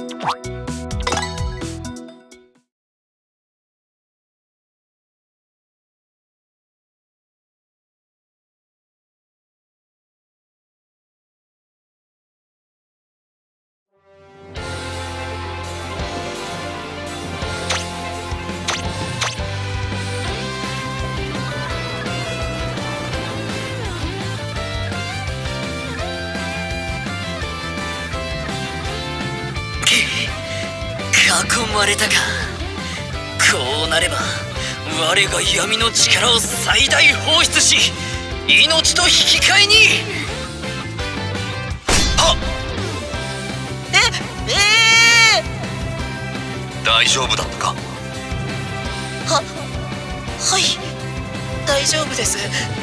囲まれたか。こうなれば我が闇の力を最大放出し、命と引き換えに。はっ。大丈夫だったか。はい大丈夫です。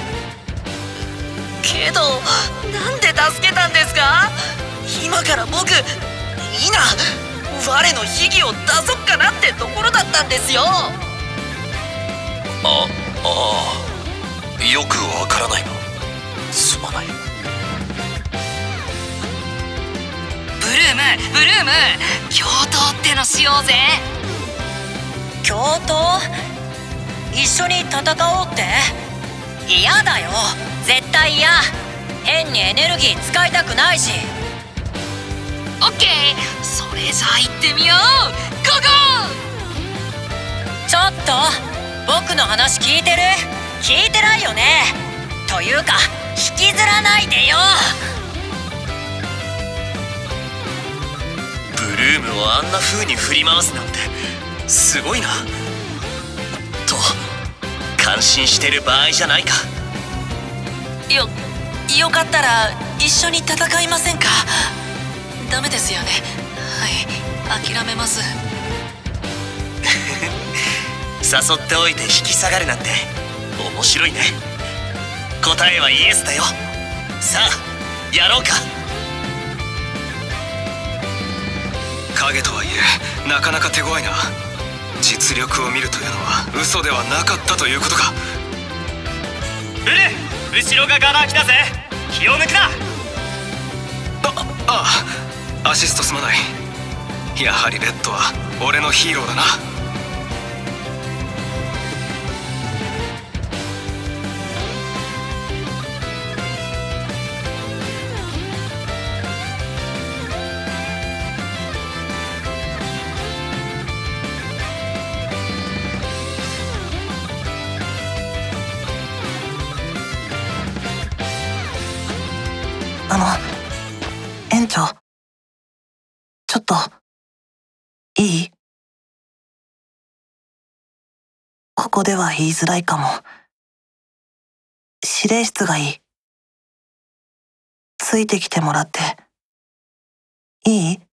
けどなんで助けたんですか。今から僕我の秘技を出そっかなってところだったんですよ。よくわからないがすまない。 ブルーム共闘ってのしようぜ。 共闘？一緒に戦おうって？嫌だよ、絶対嫌。変にエネルギー使いたくないし。 オッケー、それじゃあ行ってみよう。ゴーゴー。ちょっと僕の話聞いてる？聞いてないよね。というか引きずらないでよ。 ブルームをあんな風に振り回すなんてすごいな。と感心してる場合じゃないか。 よかったら一緒に戦いませんか。ダメですよね。はい、諦めます。 誘っておいて引き下がるなんて面白いね。答えはイエスだよ。さあやろうか。 影とはいえなかなか手強いな。実力を見るというのは嘘ではなかったということか。 ブルー、後ろがガラ空きだぜ。気を抜くな。 アシストすまない。やはりレッドは俺のヒーローだな。 園長、ちょっといい？ここでは言いづらいかも。指令室がいい。ついてきてもらっていい？